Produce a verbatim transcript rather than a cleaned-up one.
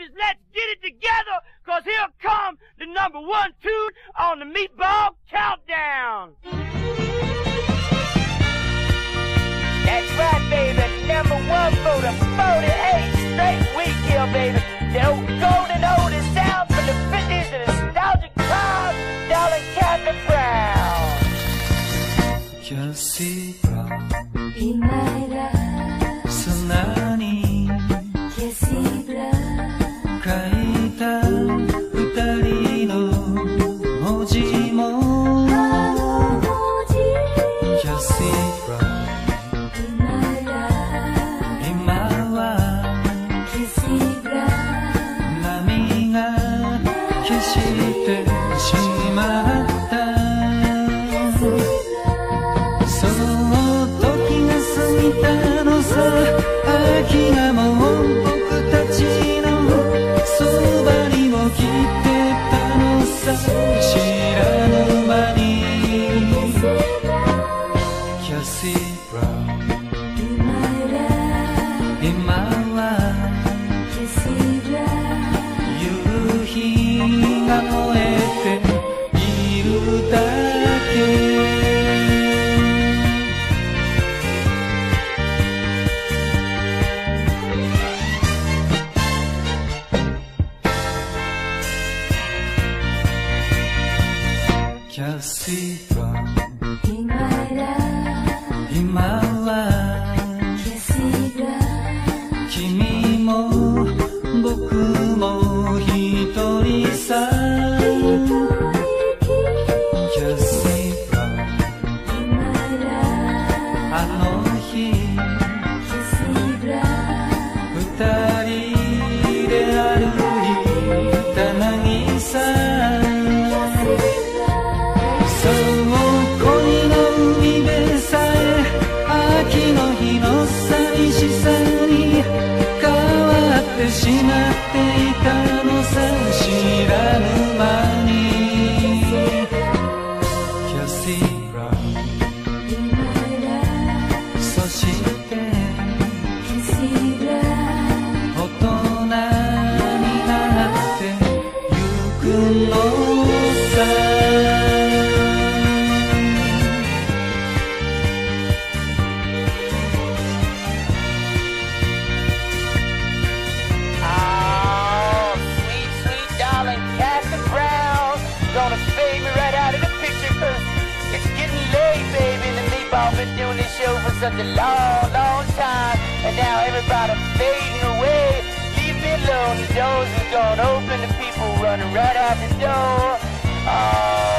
Rogers, let's get it together, cause here comes the number one tune on the Meatball Countdown. That's right, baby. Number one for the forty-eight straight week here, baby. The old golden oldies sound from the fifties and the nostalgic crowd, darling Kathy Brown. Cassie Brown in my life. 砂に Cassie Brown 書いた二人の文字も Cassie Brown in my life. 今は Cassie Brown 波が消してしまったそう時が過ぎたのさ秋がもう僕たちのそばにも来てたのさ知らぬ間に Cassie Brown in my life. 今は Cassie Brown 夕日が燃えているだけCassie Brown in my life. 今は Cassie Brown 君も僕も一人さ Cassie Brown in my life. あの日 Cassie Brown 二人で歩いた渚そう恋の海辺さえ秋の日の寂しさに変わってしまっていたのさ知らぬ間に Cassie Brown in my life. そして Cassie Brown 大人になってゆくのさ Been doing this show for such a long, long time, and now everybody fading away. Leave me alone, the doors is gonna open, the people running right out the door. Oh.